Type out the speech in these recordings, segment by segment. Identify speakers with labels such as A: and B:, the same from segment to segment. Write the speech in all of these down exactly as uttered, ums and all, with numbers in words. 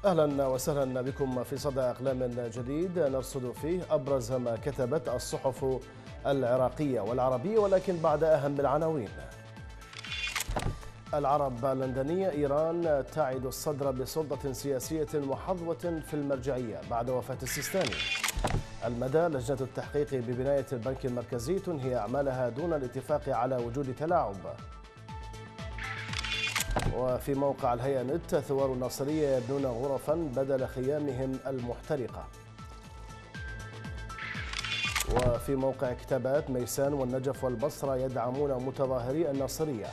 A: أهلا وسهلا بكم في صدى أقلام جديد نرصد فيه أبرز ما كتبت الصحف العراقية والعربية، ولكن بعد أهم العناوين. العرب اللندنية: إيران تعد الصدر بسلطة سياسية محظوة في المرجعية بعد وفاة السيستاني. المدى: لجنة التحقيق ببناية البنك المركزي تنهي أعمالها دون الاتفاق على وجود تلاعب. وفي موقع الهيئة نت: ثوار الناصرية يبنون غرفا بدل خيامهم المحترقة. وفي موقع كتابات: ميسان والنجف والبصرة يدعمون متظاهري الناصرية.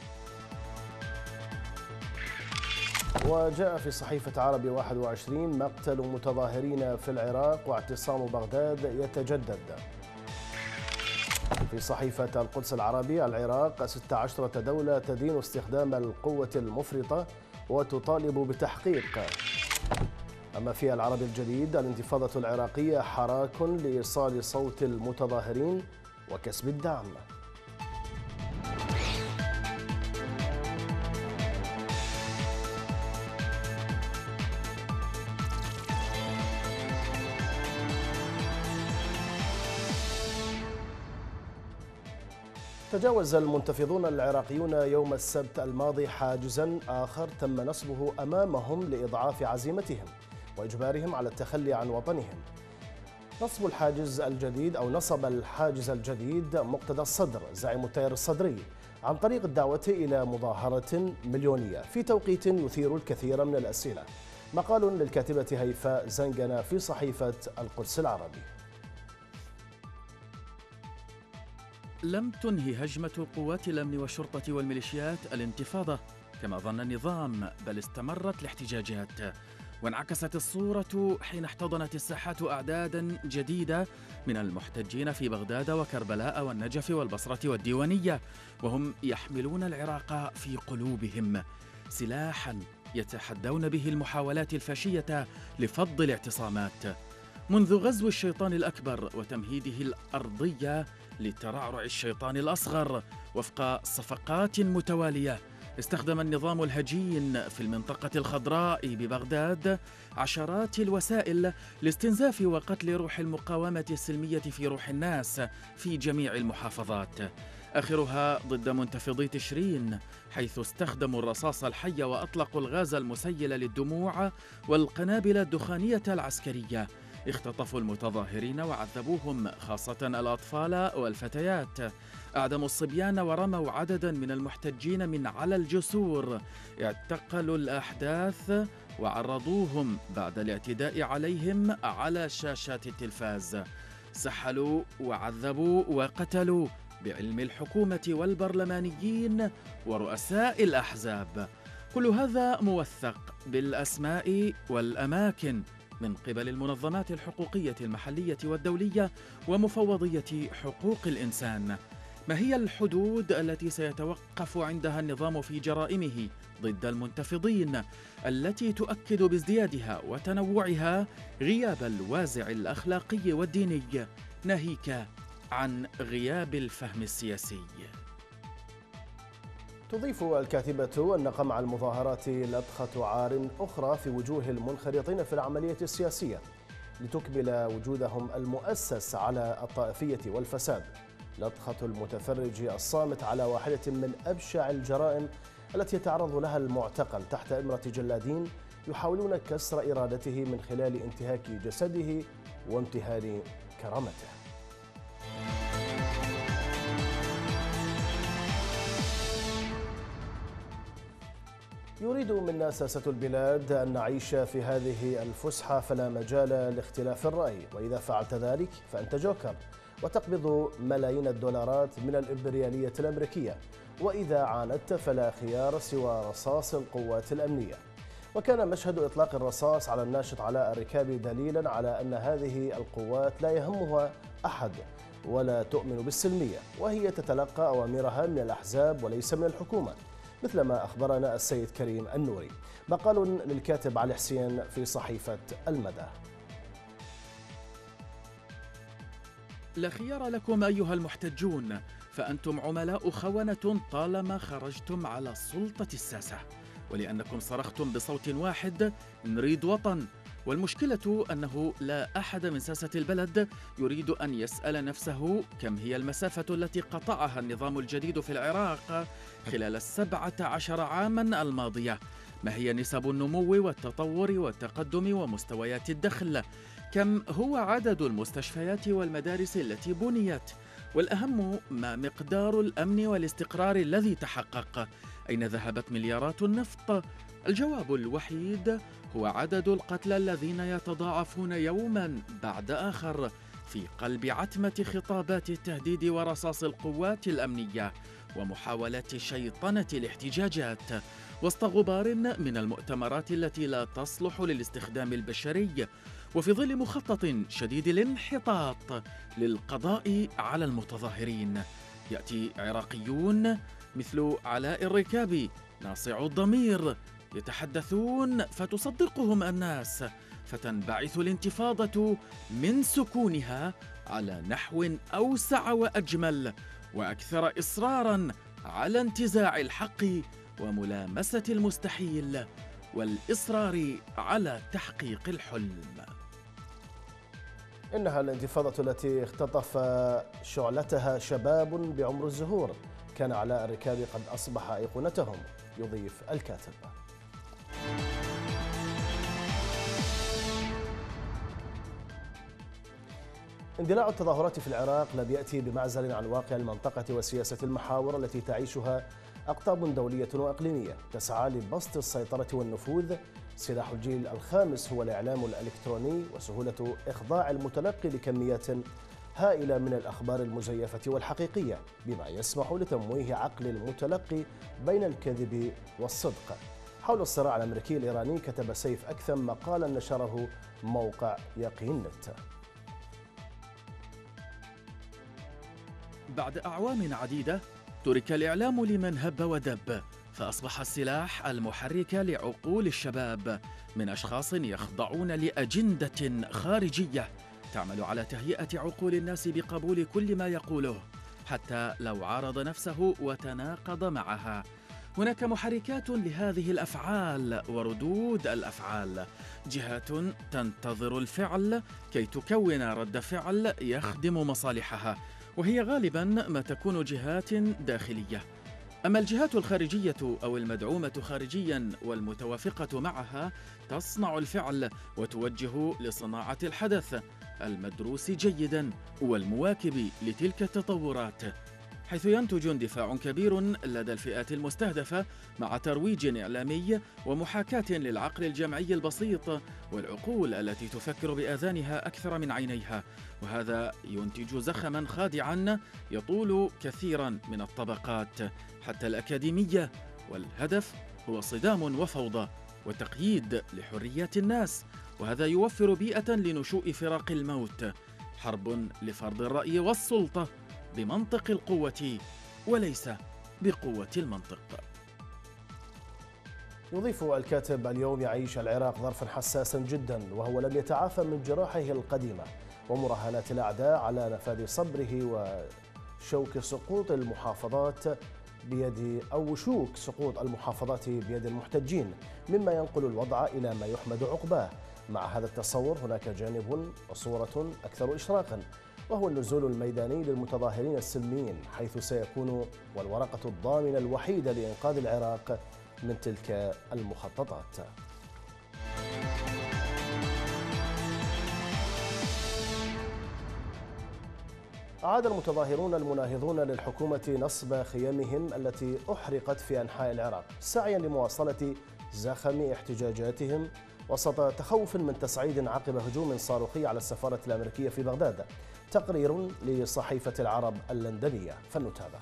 A: وجاء في صحيفة عربي واحد وعشرين: مقتل متظاهرين في العراق واعتصام بغداد يتجدد. في صحيفة القدس العربي: العراق ست عشرة دولة تدين استخدام القوة المفرطة وتطالب بتحقيق. أما في العربي الجديد: الانتفاضة العراقية حراك لإيصال صوت المتظاهرين وكسب الدعم. تجاوز المنتفضون العراقيون يوم السبت الماضي حاجزا آخر تم نصبه أمامهم لإضعاف عزيمتهم وإجبارهم على التخلي عن وطنهم. نصب الحاجز الجديد أو نصب الحاجز الجديد مقتدى الصدر زعيم التيار الصدري عن طريق الدعوة إلى مظاهرة مليونية في توقيت يثير الكثير من الأسئلة. مقال للكاتبة هيفاء زنجنة في صحيفة القدس العربي.
B: لم تنهي هجمة قوات الأمن والشرطة والميليشيات الانتفاضة كما ظن النظام، بل استمرت الاحتجاجات، وانعكست الصورة حين احتضنت الساحات أعدادا جديدة من المحتجين في بغداد وكربلاء والنجف والبصرة والديوانية، وهم يحملون العراق في قلوبهم، سلاحا يتحدون به المحاولات الفاشية لفض الاعتصامات. منذ غزو الشيطان الأكبر وتمهيده الأرضية لترعرع الشيطان الأصغر وفق صفقات متوالية، استخدم النظام الهجين في المنطقة الخضراء ببغداد عشرات الوسائل لاستنزاف وقتل روح المقاومة السلمية في روح الناس في جميع المحافظات، آخرها ضد منتفضي تشرين، حيث استخدموا الرصاص الحي وأطلقوا الغاز المسيل للدموع والقنابل الدخانية العسكرية. اختطفوا المتظاهرين وعذبوهم، خاصة الأطفال والفتيات، أعدموا الصبيان ورموا عددا من المحتجين من على الجسور، اعتقلوا الأحداث وعرضوهم بعد الاعتداء عليهم على شاشات التلفاز، سحلوا وعذبوا وقتلوا بعلم الحكومة والبرلمانيين ورؤساء الأحزاب. كل هذا موثق بالأسماء والأماكن من قبل المنظمات الحقوقية المحلية والدولية ومفوضية حقوق الإنسان. ما هي الحدود التي سيتوقف عندها النظام في جرائمه ضد المنتفضين، التي تؤكد بازديادها وتنوعها غياب الوازع الأخلاقي والديني، ناهيك عن غياب الفهم السياسي؟
A: تضيف الكاتبة أن قمع المظاهرات لطخة عار أخرى في وجوه المنخرطين في العملية السياسية لتكمل وجودهم المؤسس على الطائفية والفساد، لطخة المتفرج الصامت على واحدة من أبشع الجرائم التي يتعرض لها المعتقل تحت إمرة جلادين يحاولون كسر إرادته من خلال انتهاك جسده وامتهان كرامته. يريد منا ساسة البلاد أن نعيش في هذه الفسحة فلا مجال لاختلاف الرأي، وإذا فعلت ذلك فأنت جوكر وتقبض ملايين الدولارات من الإمبريالية الأمريكية، وإذا عاندت فلا خيار سوى رصاص القوات الأمنية. وكان مشهد إطلاق الرصاص على الناشط علاء الركابي دليلا على أن هذه القوات لا يهمها أحد ولا تؤمن بالسلمية، وهي تتلقى أوامرها من الأحزاب وليس من الحكومة، مثلما أخبرنا السيد كريم النوري. مقال للكاتب علي حسين في صحيفة المدى.
B: لا خيار لكم أيها المحتجون، فأنتم عملاء خونة طالما خرجتم على السلطة الساسة، ولأنكم صرختم بصوت واحد: نريد وطن. والمشكلة أنه لا أحد من ساسة البلد يريد أن يسأل نفسه كم هي المسافة التي قطعها النظام الجديد في العراق خلال السبعة عشر عاما الماضية. ما هي نسب النمو والتطور والتقدم ومستويات الدخل؟ كم هو عدد المستشفيات والمدارس التي بنيت؟ والأهم، ما مقدار الأمن والاستقرار الذي تحقق؟ أين ذهبت مليارات النفط؟ الجواب الوحيد هو عدد القتلى الذين يتضاعفون يوما بعد آخر في قلب عتمة خطابات التهديد ورصاص القوات الأمنية ومحاولة شيطنة الاحتجاجات، وسط غبار من المؤتمرات التي لا تصلح للاستخدام البشري، وفي ظل مخطط شديد الانحطاط للقضاء على المتظاهرين. يأتي عراقيون مثل علاء الركابي ناصع الضمير يتحدثون فتصدقهم الناس، فتنبعث الانتفاضة من سكونها على نحو أوسع وأجمل وأكثر إصراراً على انتزاع الحق وملامسة المستحيل والإصرار على تحقيق الحلم.
A: إنها الانتفاضة التي اختطف شعلتها شباب بعمر الزهور. كان علاء الركابي قد أصبح أيقونتهم، يضيف الكاتب. اندلاع التظاهرات في العراق لم يأتي بمعزل عن واقع المنطقة وسياسة المحاور التي تعيشها أقطاب دولية وإقليمية تسعى لبسط السيطرة والنفوذ. سلاح الجيل الخامس هو الإعلام الإلكتروني وسهولة إخضاع المتلقي لكميات هائلة من الأخبار المزيفة والحقيقية، بما يسمح لتمويه عقل المتلقي بين الكذب والصدق. حول الصراع الأمريكي الإيراني كتب سيف أكثم مقالا نشره موقع يقين نت.
B: بعد أعوام عديدة ترك الإعلام لمن هب ودب، فأصبح السلاح المحرك لعقول الشباب من أشخاص يخضعون لأجندة خارجية تعمل على تهيئة عقول الناس بقبول كل ما يقوله حتى لو عارض نفسه وتناقض معها. هناك محركات لهذه الأفعال وردود الأفعال، جهات تنتظر الفعل كي تكون رد فعل يخدم مصالحها، وهي غالباً ما تكون جهات داخلية. أما الجهات الخارجية أو المدعومة خارجياً والمتوافقة معها تصنع الفعل وتوجه لصناعة الحدث المدروس جيداً والمواكب لتلك التطورات، حيث ينتج اندفاع كبير لدى الفئات المستهدفة مع ترويج إعلامي ومحاكاة للعقل الجمعي البسيط والعقول التي تفكر بآذانها أكثر من عينيها، وهذا ينتج زخما خادعا يطول كثيرا من الطبقات حتى الأكاديمية، والهدف هو صدام وفوضى وتقييد لحريات الناس، وهذا يوفر بيئة لنشوء فراق الموت، حرب لفرض الرأي والسلطة بمنطق القوة وليس بقوة المنطق.
A: يضيف الكاتب: اليوم يعيش العراق ظرفا حساسا جدا، وهو لم يتعافى من جراحه القديمة ومراهنات الأعداء على نفاذ صبره وشوك سقوط المحافظات بيد أو شوك سقوط المحافظات بيد المحتجين، مما ينقل الوضع إلى ما يحمد عقباه. مع هذا التصور هناك جانب وصورة أكثر إشراقا، وهو النزول الميداني للمتظاهرين السلميين، حيث سيكون والورقة الضامنة الوحيدة لإنقاذ العراق من تلك المخططات. أعاد المتظاهرون المناهضون للحكومة نصب خيامهم التي أحرقت في أنحاء العراق سعيا لمواصلة زخم احتجاجاتهم وسط تخوف من تصعيد عقب هجوم صاروخي على السفارة الأمريكية في بغداد. تقرير لصحيفة العرب اللندنية، فلنتابع.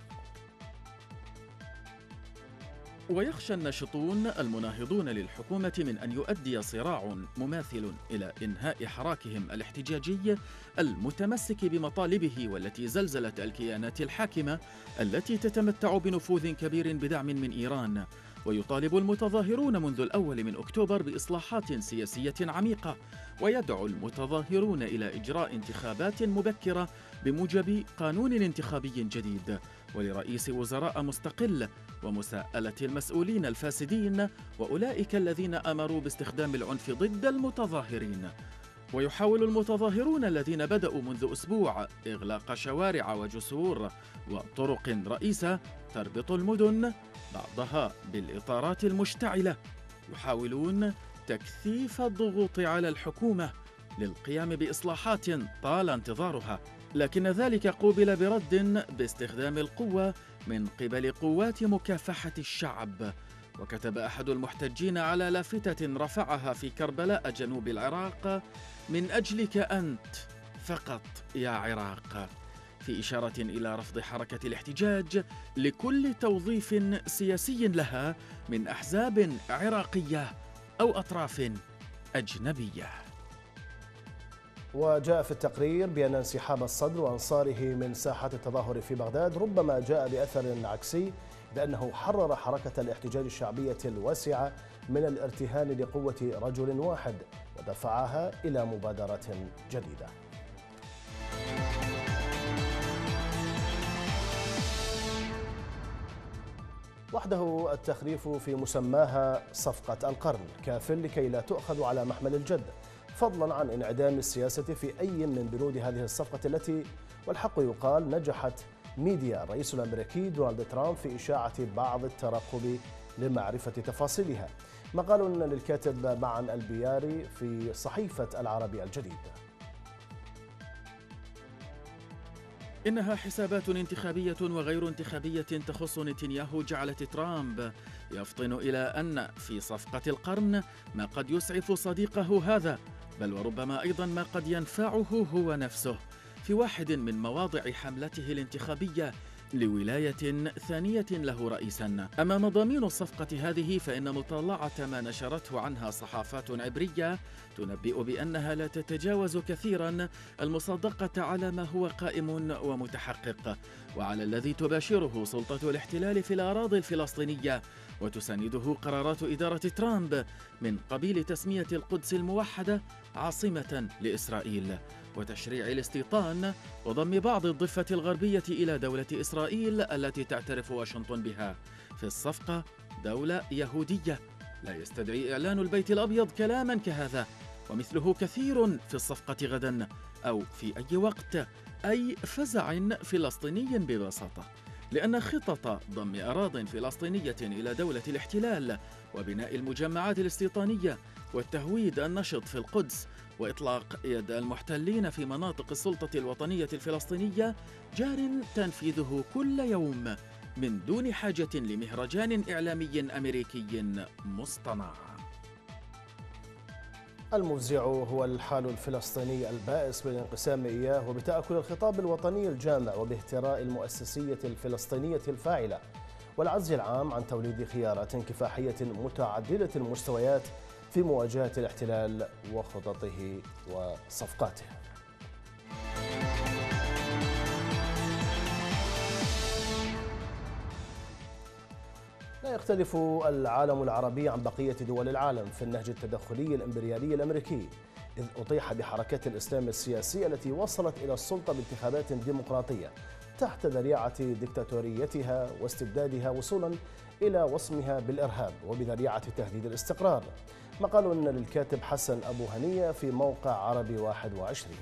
B: ويخشى الناشطون المناهضون للحكومة من أن يؤدي صراع مماثل إلى إنهاء حراكهم الاحتجاجي المتمسك بمطالبه، والتي زلزلت الكيانات الحاكمة التي تتمتع بنفوذ كبير بدعم من إيران. ويطالب المتظاهرون منذ الأول من أكتوبر بإصلاحات سياسية عميقة، ويدعو المتظاهرون إلى إجراء انتخابات مبكرة بموجب قانون انتخابي جديد. ولرئيس وزراء مستقل، ومساءلة المسؤولين الفاسدين وأولئك الذين أمروا باستخدام العنف ضد المتظاهرين. ويحاول المتظاهرون الذين بدأوا منذ أسبوع إغلاق شوارع وجسور وطرق رئيسة تربط المدن بعضها بالإطارات المشتعلة، يحاولون تكثيف الضغوط على الحكومة للقيام بإصلاحات طال انتظارها، لكن ذلك قوبل برد باستخدام القوة من قبل قوات مكافحة الشعب. وكتب أحد المحتجين على لافتة رفعها في كربلاء جنوب العراق: من أجلك أنت فقط يا عراق، في إشارة إلى رفض حركة الاحتجاج لكل توظيف سياسي لها من أحزاب عراقية أو أطراف أجنبية.
A: وجاء في التقرير بأن انسحاب الصدر وأنصاره من ساحة التظاهر في بغداد ربما جاء بأثر عكسي، لأنه حرر حركة الاحتجاج الشعبية الواسعة من الارتهان لقوة رجل واحد ودفعها إلى مبادرة جديدة. وحده التخريف في مسماها صفقة القرن كاف لكي لا تؤخذ على محمل الجد، فضلا عن انعدام السياسة في أي من بنود هذه الصفقة التي والحق يقال نجحت ميديا الرئيس الأمريكي دونالد ترامب في إشاعة بعض الترقب لمعرفة تفاصيلها. مقال للكاتب معن البياري في صحيفة العربي الجديد.
B: إنها حسابات انتخابية وغير انتخابية تخص نتنياهو جعلت ترامب يفطن إلى أن في صفقة القرن ما قد يسعف صديقه هذا، بل وربما أيضا ما قد ينفعه هو نفسه في واحد من مواضع حملته الانتخابية لولاية ثانية له رئيسا. أما مضامين الصفقة هذه فإن مطالعة ما نشرته عنها صحافات عبرية تنبئ بأنها لا تتجاوز كثيرا المصادقة على ما هو قائم ومتحقق، وعلى الذي تباشره سلطة الاحتلال في الأراضي الفلسطينية وتسانده قرارات إدارة ترامب من قبيل تسمية القدس الموحدة عاصمة لإسرائيل، وتشريع الاستيطان وضم بعض الضفة الغربية إلى دولة إسرائيل التي تعترف واشنطن بها. في الصفقة دولة يهودية. لا يستدعي إعلان البيت الأبيض كلاما كهذا، ومثله كثير في الصفقة غدا أو في أي وقت، أي فزع فلسطيني ببساطة، لأن خطط ضم أراضٍ فلسطينية إلى دولة الاحتلال وبناء المجمعات الاستيطانية والتهويد النشط في القدس وإطلاق يد المحتلين في مناطق السلطة الوطنية الفلسطينية جار تنفيذه كل يوم من دون حاجة لمهرجان إعلامي أمريكي مصطنع.
A: المفزع هو الحال الفلسطيني البائس بالانقسام إياه وبتأكل الخطاب الوطني الجامع وباهتراء المؤسسية الفلسطينية الفاعلة والعجز العام عن توليد خيارات كفاحية متعددة المستويات في مواجهة الاحتلال وخططه وصفقاته. لا يختلف العالم العربي عن بقية دول العالم في النهج التدخلي الإمبريالي الأمريكي، إذ أطيح بحركات الإسلام السياسية التي وصلت إلى السلطة بانتخابات ديمقراطية تحت ذريعة ديكتاتوريتها واستبدادها وصولا إلى وصمها بالإرهاب وبذريعة تهديد الاستقرار. مقال للكاتب حسن أبو هنية في موقع عربي واحد وعشرين.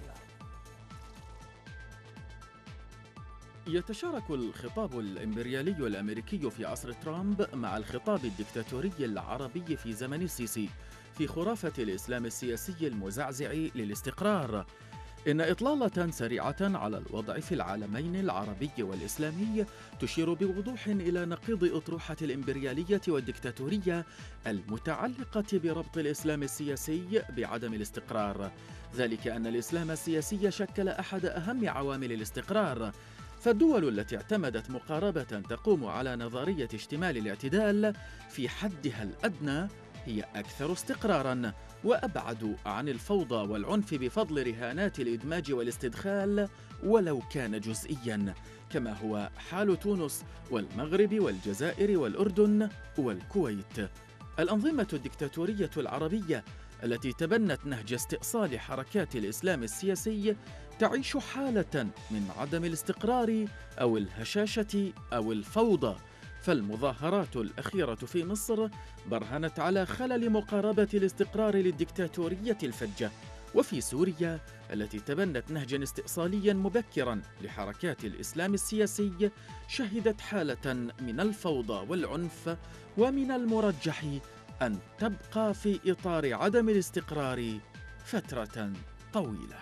B: يتشارك الخطاب الإمبريالي الأمريكي في عصر ترامب مع الخطاب الدكتاتوري العربي في زمن السيسي في خرافة الإسلام السياسي المزعزع للاستقرار. إن إطلالة سريعة على الوضع في العالمين العربي والإسلامي تشير بوضوح إلى نقيض أطروحة الإمبريالية والدكتاتورية المتعلقة بربط الإسلام السياسي بعدم الاستقرار، ذلك أن الإسلام السياسي شكل أحد أهم عوامل الاستقرار، فالدول التي اعتمدت مقاربة تقوم على نظرية اشتمال الاعتدال في حدها الأدنى هي أكثر استقراراً وأبعد عن الفوضى والعنف بفضل رهانات الإدماج والاستدخال ولو كان جزئياً، كما هو حال تونس والمغرب والجزائر والأردن والكويت. الأنظمة الدكتاتورية العربية التي تبنت نهج استئصال حركات الإسلام السياسي تعيش حالة من عدم الاستقرار أو الهشاشة أو الفوضى. فالمظاهرات الأخيرة في مصر برهنت على خلل مقاربة الاستقرار للديكتاتورية الفجة. وفي سوريا التي تبنت نهجا استئصاليا مبكرا لحركات الإسلام السياسي شهدت حالة من الفوضى والعنف، ومن المرجح أن تبقى في إطار عدم الاستقرار فترة طويلة.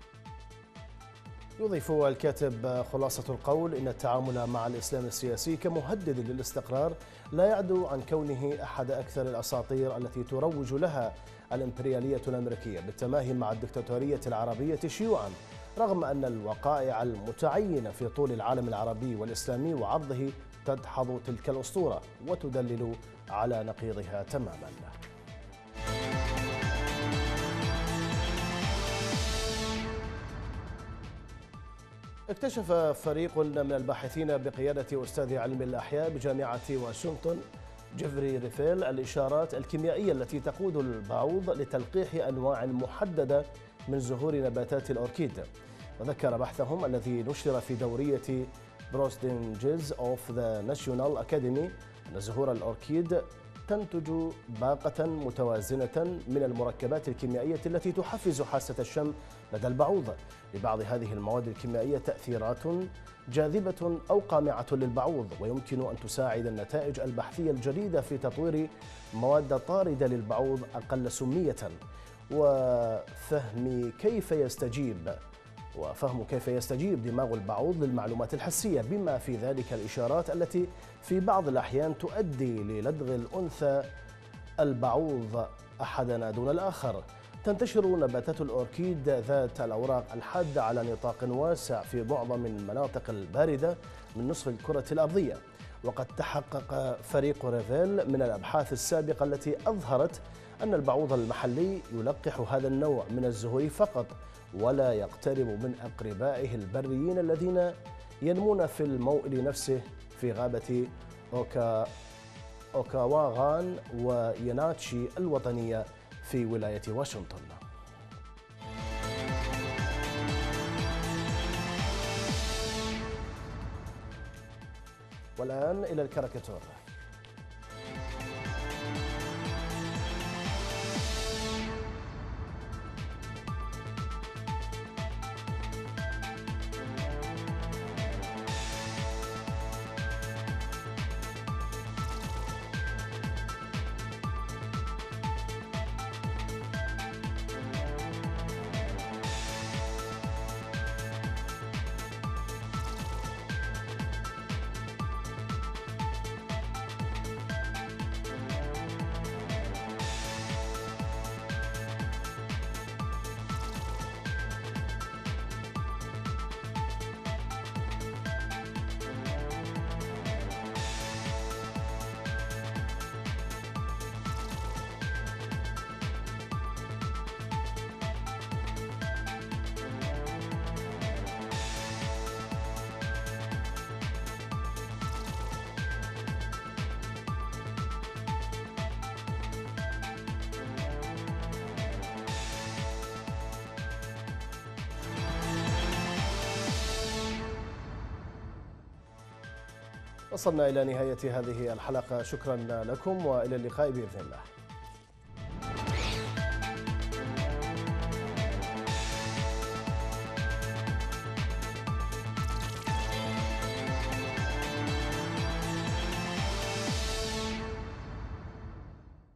A: يضيف الكاتب خلاصة القول إن التعامل مع الإسلام السياسي كمهدد للاستقرار لا يعدو عن كونه أحد أكثر الأساطير التي تروج لها الإمبريالية الأمريكية بالتماهي مع الدكتاتورية العربية شيوعا، رغم أن الوقائع المتعينة في طول العالم العربي والإسلامي وعرضه تدحض تلك الأسطورة وتدلل على نقيضها تماما. اكتشف فريق من الباحثين بقيادة أستاذ علم الأحياء بجامعة واشنطن جيفري ريفيل الإشارات الكيميائية التي تقود البعوض لتلقيح أنواع محددة من زهور نباتات الأوركيد. وذكر بحثهم الذي نشر في دورية بروستنجز أوف ذا ناشيونال أكاديمي أن زهور الأوركيد تنتج باقة متوازنة من المركبات الكيميائية التي تحفز حاسة الشم لدى البعوض. لبعض هذه المواد الكيميائية تأثيرات جاذبة أو قامعة للبعوض، ويمكن أن تساعد النتائج البحثية الجديدة في تطوير مواد طاردة للبعوض أقل سمية وفهم كيف يستجيب وفهم كيف يستجيب دماغ البعوض للمعلومات الحسية، بما في ذلك الإشارات التي في بعض الأحيان تؤدي للدغ الأنثى البعوض أحدنا دون الآخر. تنتشر نباتات الأوركيد ذات الأوراق الحادة على نطاق واسع في معظم المناطق الباردة من نصف الكرة الأرضية. وقد تحقق فريق ريفيل من الأبحاث السابقة التي أظهرت أن البعوض المحلي يلقح هذا النوع من الزهور فقط، ولا يقترب من أقربائه البريين الذين ينمون في الموئل نفسه في غابة أوكا أوكاواغان ويناتشي الوطنية في ولاية واشنطن. والآن إلى الكاريكاتور. وصلنا إلى نهاية هذه الحلقة، شكرا لكم وإلى اللقاء بإذن الله.